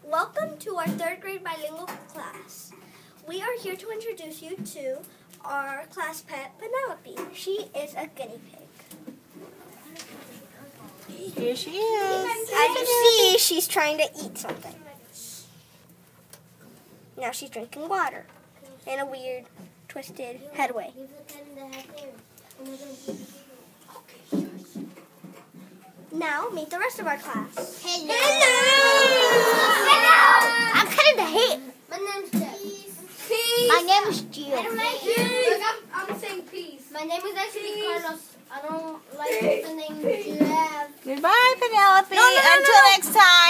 Welcome to our third grade bilingual class. We are here to introduce you to our class pet, Penelope. She is a guinea pig. Here she is. As you see, she's trying to eat something. Now she's drinking water in a weird, twisted headway. Now meet the rest of our class. Hello. I'm kind of hate. My name's Peace. My name is Jill. I don't like it. I'm saying peace. My name is actually Carlos. I don't like the name Giraffe. Goodbye, Penelope. No, no, no, Until no. next time.